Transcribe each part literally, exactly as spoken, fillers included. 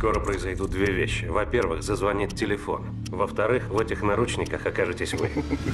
Скоро произойдут две вещи. Во-первых, зазвонит телефон. Во-вторых, в этих наручниках окажетесь вы.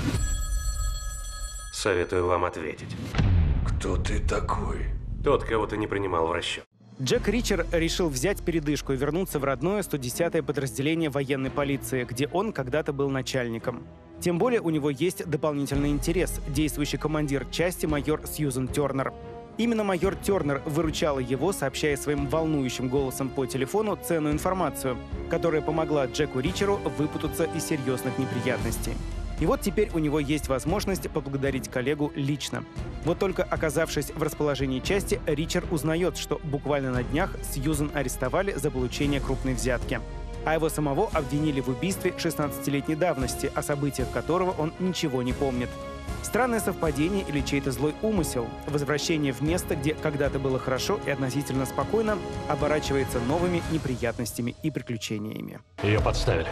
Советую вам ответить. Кто ты такой? Тот, кого ты не принимал в расчет. Джек Ричер решил взять передышку и вернуться в родное сто десятое подразделение военной полиции, где он когда-то был начальником. Тем более у него есть дополнительный интерес – действующий командир части майор Сьюзен Тернер. Именно майор Тернер выручала его, сообщая своим волнующим голосом по телефону ценную информацию, которая помогла Джеку Ричеру выпутаться из серьезных неприятностей. И вот теперь у него есть возможность поблагодарить коллегу лично. Вот только оказавшись в расположении части, Ричер узнает, что буквально на днях Сьюзен арестовали за получение крупной взятки. А его самого обвинили в убийстве шестнадцатилетней давности, о событиях которого он ничего не помнит. Странное совпадение или чей-то злой умысел, возвращение в место, где когда-то было хорошо и относительно спокойно, оборачивается новыми неприятностями и приключениями. Ее подставили.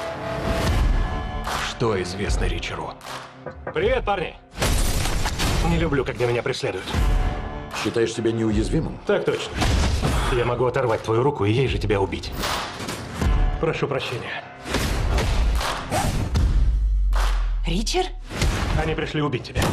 Что известно Ричеру? Привет, парни! Не люблю, когда меня преследуют. Считаешь себя неуязвимым? Так точно. Я могу оторвать твою руку и ей же тебя убить. Прошу прощения. Ричард? Они пришли убить тебя.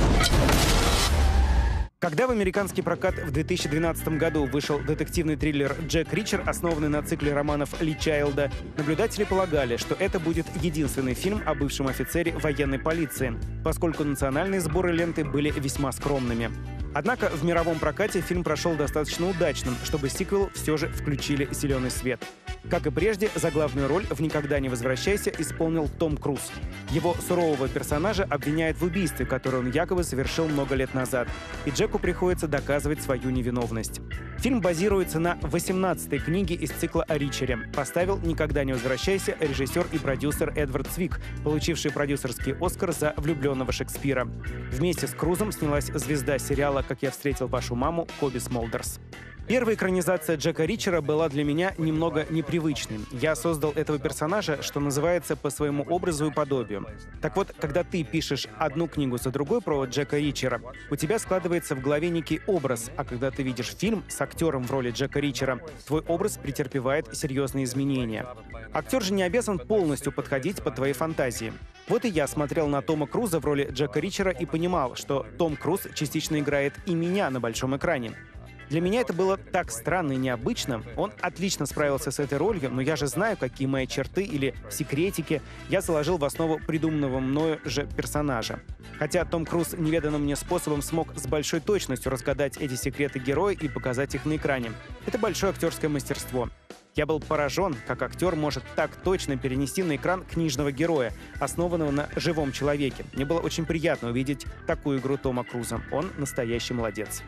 Когда в американский прокат в две тысячи двенадцатом году вышел детективный триллер «Джек Ричер», основанный на цикле романов Ли Чайлда, наблюдатели полагали, что это будет единственный фильм о бывшем офицере военной полиции, поскольку национальные сборы ленты были весьма скромными. Однако в мировом прокате фильм прошел достаточно удачным, чтобы сиквел все же включили зеленый свет. Как и прежде, заглавную роль в «Никогда не возвращайся» исполнил Том Круз. Его сурового персонажа обвиняют в убийстве, которое он якобы совершил много лет назад, и Джеку приходится доказывать свою невиновность. Фильм базируется на восемнадцатой книге из цикла о Ричере. Поставил «Никогда не возвращайся» режиссер и продюсер Эдвард Цвик, получивший продюсерский «Оскар» за «Влюбленного Шекспира». Вместе с Крузом снялась звезда сериала «Как я встретил вашу маму» Коби Смолдерс. Первая экранизация Джека Ричера была для меня немного непривычной. Я создал этого персонажа, что называется, по своему образу и подобию. Так вот, когда ты пишешь одну книгу за другой про Джека Ричера, у тебя складывается в голове некий образ, а когда ты видишь фильм с актером в роли Джека Ричера, твой образ претерпевает серьезные изменения. Актер же не обязан полностью подходить под твои фантазии. Вот и я смотрел на Тома Круза в роли Джека Ричера и понимал, что Том Круз частично играет и меня на большом экране. Для меня это было так странно и необычно. Он отлично справился с этой ролью, но я же знаю, какие мои черты или секретики я заложил в основу придуманного мною же персонажа. Хотя Том Круз неведанным мне способом смог с большой точностью разгадать эти секреты героя и показать их на экране. Это большое актерское мастерство. Я был поражен, как актер может так точно перенести на экран книжного героя, основанного на живом человеке. Мне было очень приятно увидеть такую игру Тома Круза. Он настоящий молодец.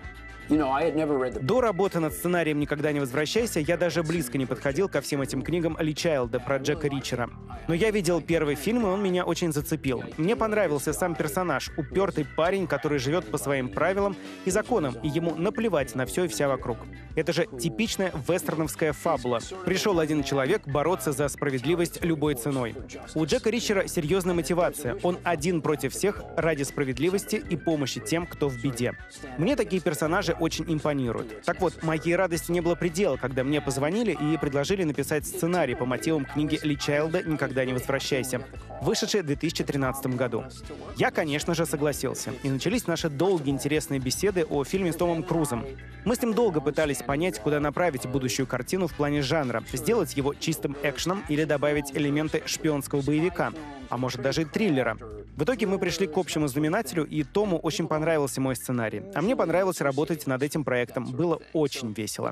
До работы над сценарием «Никогда не возвращайся» я даже близко не подходил ко всем этим книгам Ли Чайлда про Джека Ричера. Но я видел первый фильм, и он меня очень зацепил. Мне понравился сам персонаж, упертый парень, который живет по своим правилам и законам, и ему наплевать на все и вся вокруг. Это же типичная вестерновская фабула. Пришел один человек бороться за справедливость любой ценой. У Джека Ричера серьезная мотивация. Он один против всех ради справедливости и помощи тем, кто в беде. Мне такие персонажи очень импонируют. Так вот, моей радости не было предела, когда мне позвонили и предложили написать сценарий по мотивам книги Ли Чайлда «Никогда не возвращайся», вышедшей в две тысячи тринадцатом году. Я, конечно же, согласился. И начались наши долгие интересные беседы о фильме с Томом Крузом. Мы с ним долго пытались понять, куда направить будущую картину в плане жанра, сделать его чистым экшеном или добавить элементы шпионского боевика, а может даже и триллера. В итоге мы пришли к общему знаменателю, и Тому очень понравился мой сценарий. А мне понравилось работать над этим проектом. Было очень весело.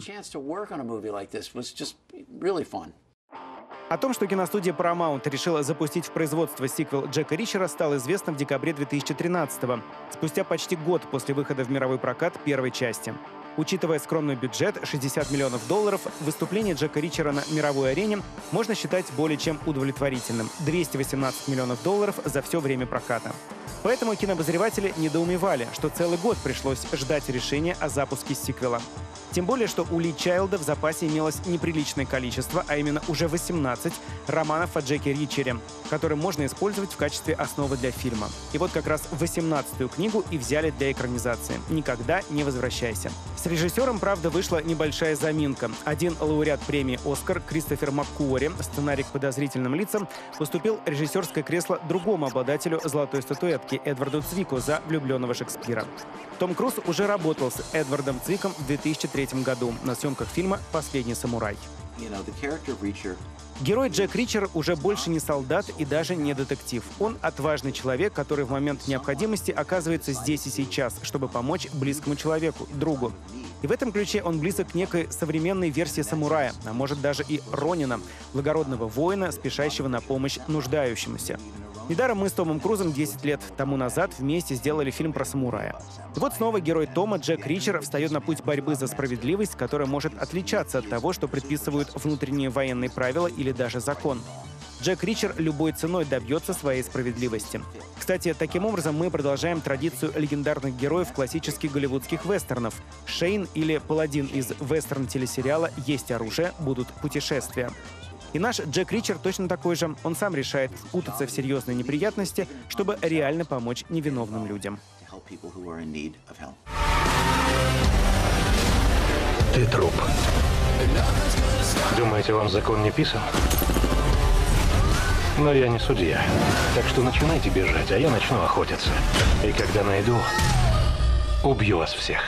О том, что киностудия Paramount решила запустить в производство сиквел Джека Ричера, стало известно в декабре две тысячи тринадцатого, спустя почти год после выхода в мировой прокат первой части. Учитывая скромный бюджет — шестьдесят миллионов долларов, выступление Джека Ричера на мировой арене можно считать более чем удовлетворительным — двести восемнадцать миллионов долларов за все время проката. Поэтому кинообозреватели недоумевали, что целый год пришлось ждать решения о запуске сиквела. Тем более, что у Ли Чайлда в запасе имелось неприличное количество, а именно уже восемнадцать романов о Джеке Ричере, которые можно использовать в качестве основы для фильма. И вот как раз восемнадцатую книгу и взяли для экранизации «Никогда не возвращайся». С режиссером, правда, вышла небольшая заминка. Один лауреат премии «Оскар» Кристофер МакКуори, сценарий к «Подозрительным лицам», уступил режиссерское кресло другому обладателю золотой статуэтки Эдварду Цвику за «Влюбленного Шекспира». Том Круз уже работал с Эдвардом Цвиком в две тысячи третьем году на съемках фильма «Последний самурай». Герой Джек Ричер уже больше не солдат и даже не детектив. Он отважный человек, который в момент необходимости оказывается здесь и сейчас, чтобы помочь близкому человеку, другу. И в этом ключе он близок к некой современной версии самурая, а может даже и ронина, благородного воина, спешащего на помощь нуждающемуся. Недаром мы с Томом Крузом десять лет тому назад вместе сделали фильм про самурая. И вот снова герой Тома, Джек Ричер, встает на путь борьбы за справедливость, которая может отличаться от того, что предписывают внутренние военные правила или даже закон. Джек Ричер любой ценой добьется своей справедливости. Кстати, таким образом мы продолжаем традицию легендарных героев классических голливудских вестернов. Шейн или паладин из вестерн-телесериала «Есть оружие, будут путешествия». И наш Джек Ричер точно такой же. Он сам решает впутаться в серьезные неприятности, чтобы реально помочь невиновным людям. Ты труп. Думаете, вам закон не писан? Но я не судья. Так что начинайте бежать, а я начну охотиться. И когда найду, убью вас всех.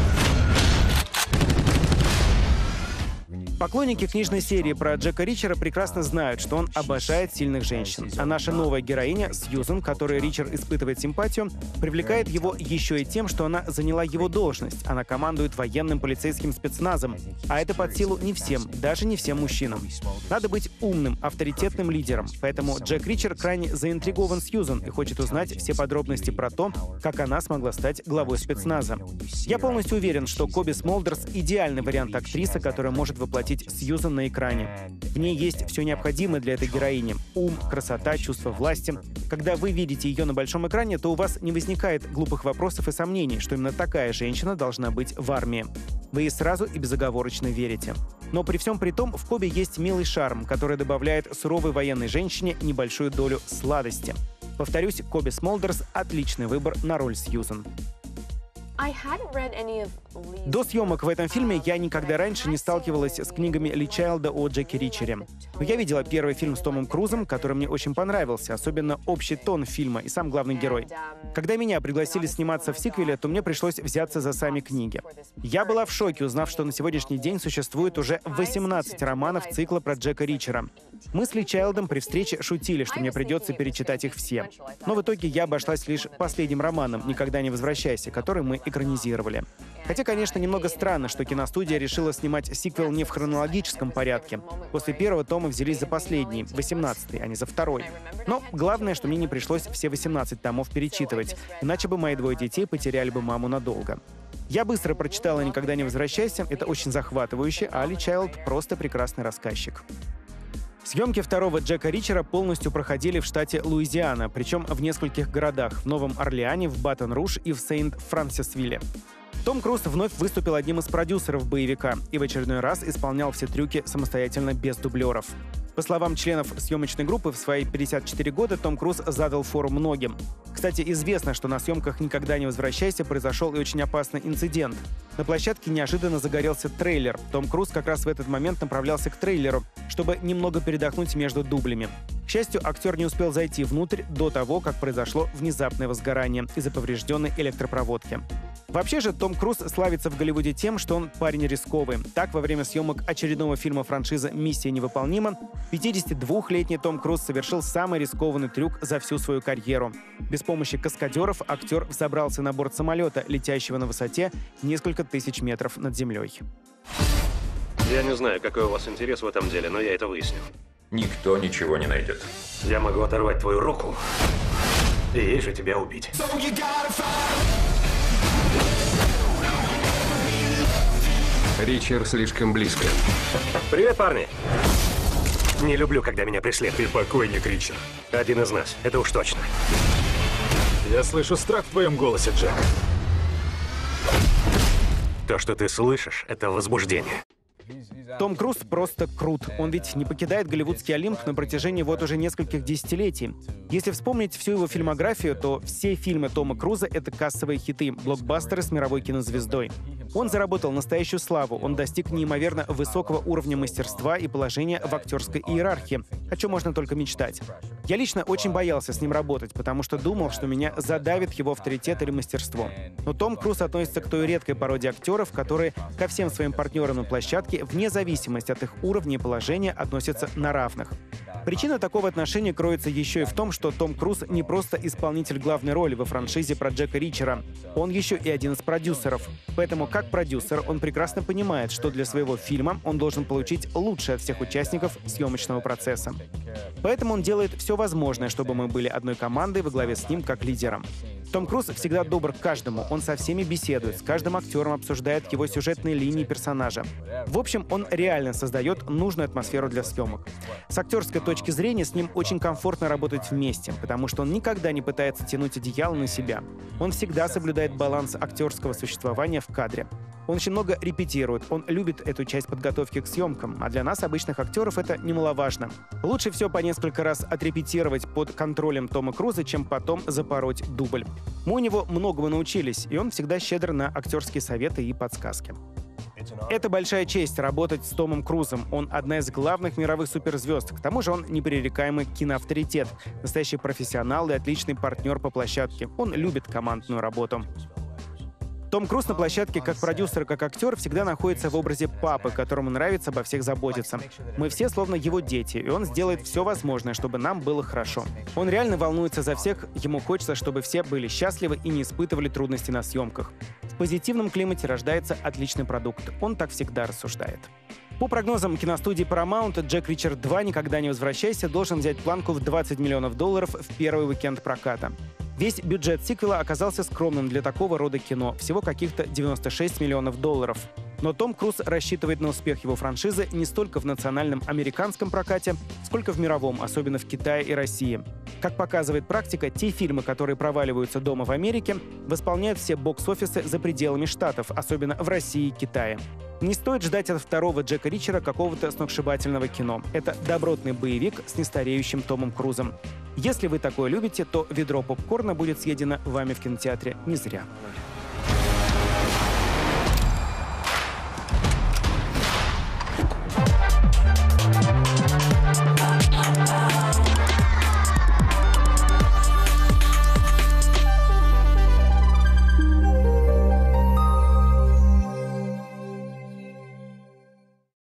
Поклонники книжной серии про Джека Ричера прекрасно знают, что он обожает сильных женщин. А наша новая героиня, Сьюзен, которой Ричер испытывает симпатию, привлекает его еще и тем, что она заняла его должность. Она командует военным полицейским спецназом. А это под силу не всем, даже не всем мужчинам. Надо быть умным, авторитетным лидером. Поэтому Джек Ричер крайне заинтригован Сьюзен и хочет узнать все подробности про то, как она смогла стать главой спецназа. Я полностью уверен, что Коби Смолдерс — идеальный вариант актрисы, которая может воплотить Сьюзен на экране. В ней есть все необходимое для этой героини. Ум, красота, чувство власти. Когда вы видите ее на большом экране, то у вас не возникает глупых вопросов и сомнений, что именно такая женщина должна быть в армии. Вы ей сразу и безоговорочно верите. Но при всем при том, в Коби есть милый шарм, который добавляет суровой военной женщине небольшую долю сладости. Повторюсь, Коби Смолдерс — отличный выбор на роль Сьюзен. До съемок в этом фильме я никогда раньше не сталкивалась с книгами Ли Чайлда о Джеке Ричере. Но я видела первый фильм с Томом Крузом, который мне очень понравился, особенно общий тон фильма и сам главный герой. Когда меня пригласили сниматься в сиквеле, то мне пришлось взяться за сами книги. Я была в шоке, узнав, что на сегодняшний день существует уже восемнадцать романов цикла про Джека Ричера. Мы с Ли Чайлдом при встрече шутили, что мне придется перечитать их все. Но в итоге я обошлась лишь последним романом «Никогда не возвращайся», который мы экранизировали. Хотя, конечно, немного странно, что киностудия решила снимать сиквел не в хронологическом порядке. После первого тома взялись за последний, восемнадцатый, а не за второй. Но главное, что мне не пришлось все восемнадцать томов перечитывать, иначе бы мои двое детей потеряли бы маму надолго. Я быстро прочитала «Никогда не возвращайся», это очень захватывающе, а Ли Чайлд просто прекрасный рассказчик. Съемки второго Джека Ричера полностью проходили в штате Луизиана, причем в нескольких городах — в Новом Орлеане, в Батон-Руж и в Сент-Франсисвилле. Том Круз вновь выступил одним из продюсеров боевика и в очередной раз исполнял все трюки самостоятельно без дублеров. По словам членов съемочной группы, в свои пятьдесят четыре года Том Круз задал фору многим. Кстати, известно, что на съемках «Никогда не возвращайся» произошел и очень опасный инцидент. На площадке неожиданно загорелся трейлер. Том Круз как раз в этот момент направлялся к трейлеру, чтобы немного передохнуть между дублями. К счастью, актер не успел зайти внутрь до того, как произошло внезапное возгорание из-за поврежденной электропроводки. Вообще же Том Круз славится в Голливуде тем, что он парень рисковый. Так, во время съемок очередного фильма франшизы «Миссия невыполнима» пятидесятидвухлетний Том Круз совершил самый рискованный трюк за всю свою карьеру. Без помощи каскадеров актер взобрался на борт самолета, летящего на высоте несколько тысяч метров над землей. Я не знаю, какой у вас интерес в этом деле, но я это выясню. Никто ничего не найдет. Я могу оторвать твою руку, и ей же тебя убить. Ричард слишком близко. Привет, парни. Не люблю, когда меня преследуют. Ты покойник, Ричард. Один из нас, это уж точно. Я слышу страх в твоем голосе, Джек. То, что ты слышишь, это возбуждение. Том Круз просто крут. Он ведь не покидает голливудский Олимп на протяжении вот уже нескольких десятилетий. Если вспомнить всю его фильмографию, то все фильмы Тома Круза — это кассовые хиты, блокбастеры с мировой кинозвездой. Он заработал настоящую славу, он достиг неимоверно высокого уровня мастерства и положения в актерской иерархии, о чем можно только мечтать. Я лично очень боялся с ним работать, потому что думал, что меня задавит его авторитет или мастерство. Но Том Круз относится к той редкой породе актеров, которые ко всем своим партнерам на площадке, вне зависимости от их уровня и положения, относятся на равных. Причина такого отношения кроется еще и в том, что Том Круз не просто исполнитель главной роли во франшизе про Джека Ричера. Он еще и один из продюсеров. Поэтому, как продюсер, он прекрасно понимает, что для своего фильма он должен получить лучшее от всех участников съемочного процесса. Поэтому он делает все возможное, чтобы мы были одной командой во главе с ним как лидером. Том Круз всегда добр к каждому, он со всеми беседует, с каждым актером обсуждает его сюжетные линии персонажа. В общем, он реально создает нужную атмосферу для съемок. С актерской точки зрения с ним очень комфортно работать вместе, потому что он никогда не пытается тянуть одеяло на себя. Он всегда соблюдает баланс актерского существования в кадре. Он очень много репетирует, он любит эту часть подготовки к съемкам, а для нас, обычных актеров, это немаловажно. Лучше все по несколько раз отрепетировать под контролем Тома Круза, чем потом запороть дубль. Мы у него многому научились, и он всегда щедр на актерские советы и подсказки. Это большая честь работать с Томом Крузом. Он одна из главных мировых суперзвезд. К тому же он непререкаемый киноавторитет, настоящий профессионал и отличный партнер по площадке. Он любит командную работу. Том Круз на площадке как продюсер и как актер всегда находится в образе папы, которому нравится обо всех заботиться. Мы все словно его дети, и он сделает все возможное, чтобы нам было хорошо. Он реально волнуется за всех, ему хочется, чтобы все были счастливы и не испытывали трудностей на съемках. В позитивном климате рождается отличный продукт. Он так всегда рассуждает. По прогнозам киностудии Paramount, «Джек Ричер два. Никогда не возвращайся» должен взять планку в двадцать миллионов долларов в первый уикенд проката. Весь бюджет сиквела оказался скромным для такого рода кино, всего каких-то девяносто шесть миллионов долларов. Но Том Круз рассчитывает на успех его франшизы не столько в национальном американском прокате, сколько в мировом, особенно в Китае и России. Как показывает практика, те фильмы, которые проваливаются дома в Америке, восполняют все бокс-офисы за пределами штатов, особенно в России и Китае. Не стоит ждать от второго Джека Ричера какого-то сногсшибательного кино. Это добротный боевик с нестареющим Томом Крузом. Если вы такое любите, то ведро попкорна будет съедено вами в кинотеатре не зря.